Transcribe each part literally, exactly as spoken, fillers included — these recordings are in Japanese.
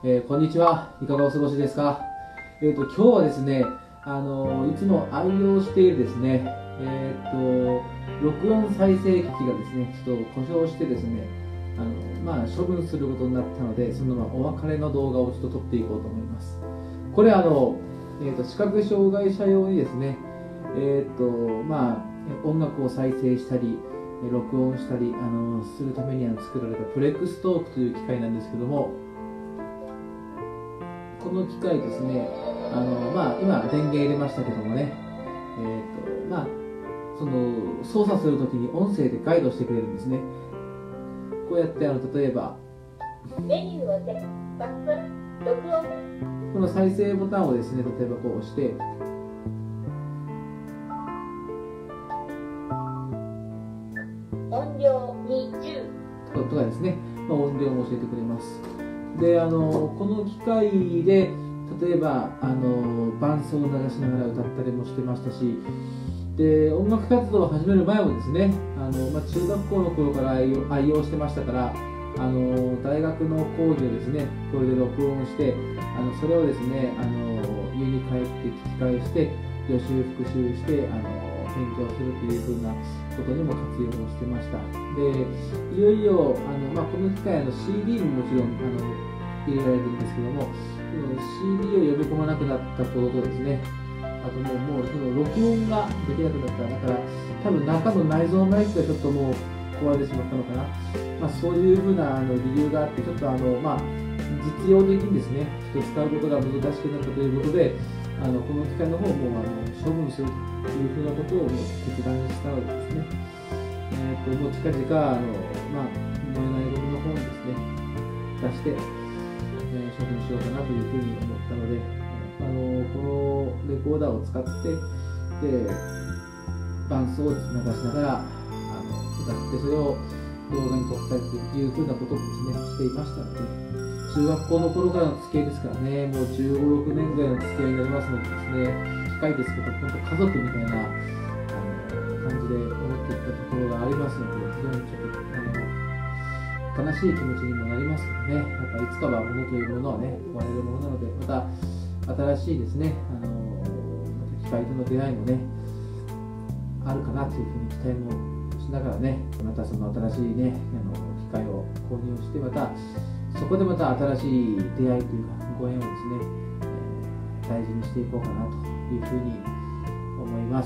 えー、こんにちは。いかがお過ごしですか？えっと、今日はですね、あのいつも愛用しているですね、えっと、録音再生機器がですね、ちょっと故障してですね、あのまあ、処分することになったので、そのままお別れの動画をちょっと撮っていこうと思います。これあの、えー、と視覚障害者用にですね、えっと、まあ、音楽を再生したり、録音したりあのするために作られたプレックストークという機械なんですけども、この機械ですね、あのまあ、今電源入れましたけどもね、えーとまあ、その操作するときに音声でガイドしてくれるんですね。こうやってあの例えばメニューをでバック録音、 この再生ボタンをですね、例えばこう押して音量にじゅうとかですね、まあ、音量も教えてくれます。であのこの機械で例えばあの伴奏を流しながら歌ったりもしてましたし、で音楽活動を始める前もですね、あの、まあ、中学校の頃から愛用、愛用してましたから、あの大学の講義をですねこれで録音して、あのそれをですねあの家に帰って聞き返して予習復習してあの勉強するというふうなことにも活用をしてました。でいよいよあの、まあ、この機械の シーディー ももちろんあの入れられるんですけども、その シーディー を読み込まなくなったこととですね、あともうもうその録音ができなくなった、だから多分中の内蔵マイクがちょっともう壊れてしまったのかな、まあ、そういうふうなあの理由があって、ちょっとあの、まあ、実用的にですねちょっと使うことが難しくなったということで、あのこの機械の方もあの処分するというふうなことをもう決断したのでですね、えー、ともう近々あの、まあ、燃えないゴミの方にですね出して、えー、処分しようかなというふうに思ったので、あのこのレコーダーを使ってで伴奏を流しながらあの歌って、それを動画に撮ったりというふうなことをですねしていましたので、中学校の頃からの付き合いですからね、もうじゅうご、ろくねんぐらいの付き合いになりますのでですね、機械ですけど本当家族みたいなあの感じで思っていったところがありますので、非常にちょっとあの悲しい気持ちにもなりますけどね、やっぱいつかは物というものはね壊れるものなので、また新しいですね、あのまた機械との出会いもねあるかなというふうに期待もしながらね、またその新しいねあの機械を購入して、またそこでまた新しい出会いというかご縁をですね、えー、大事にしていこうかなというふうに思います。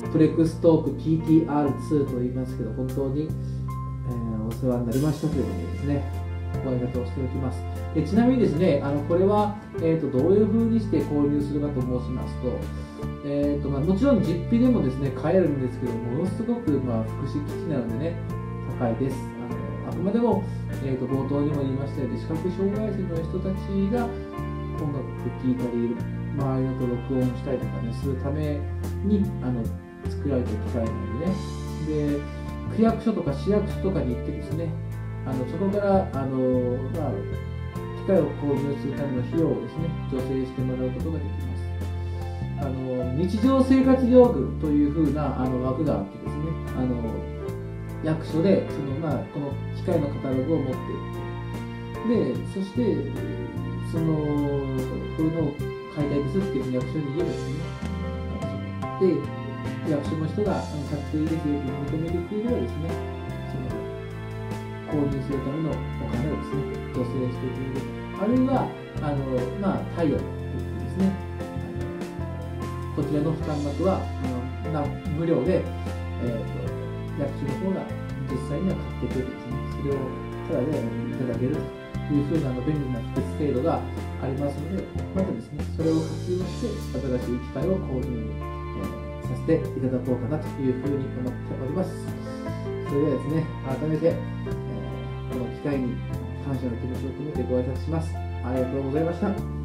プレックストーク ピーティーアールツー と言いますけど、本当に、えー、お世話になりましたということでですね、ご挨拶をしておきます。でちなみにですね、あのこれは、えー、とどういうふうにして購入するかと申しますと、えーとまあ、もちろん実費でもですね買えるんですけど、ものすごく、まあ、福祉機器なのでね高いです。あのあくまでも、えー、と冒頭にも言いましたように、視覚障害者の人たちが音楽を聴いたり周りのと録音したりとかねするためにあの作られた機械なのでね、で区役所とか市役所とかに行ってですね、あのそこからあの、まあ、機械を購入するための費用をですね助成してもらうことができます。あの日常生活用具というふうなあの枠があってですね、あの役所でその、まあ、この機械のカタログを持っていって、でそしてそのこういうのを買いたいですっていうふうに役所に言えばですね、で役所の人が買っていいですよと認めてくれればですね、その購入するためのお金をですね助成してくれる、あるいはあの、まあ、貸与といってですね、こちらの負担額はあの無料で、えー、と役所の方が実際には買ってくれてですね、それをただでいただけるというふうな便利な施設制度がありますので、またですねそれを活用して新しい機械を購入、えー、させていただこうかなというふうに思っております。それではですね、改めて、えー、この機会に感謝の気持ちを込めてご挨拶します。ありがとうございました。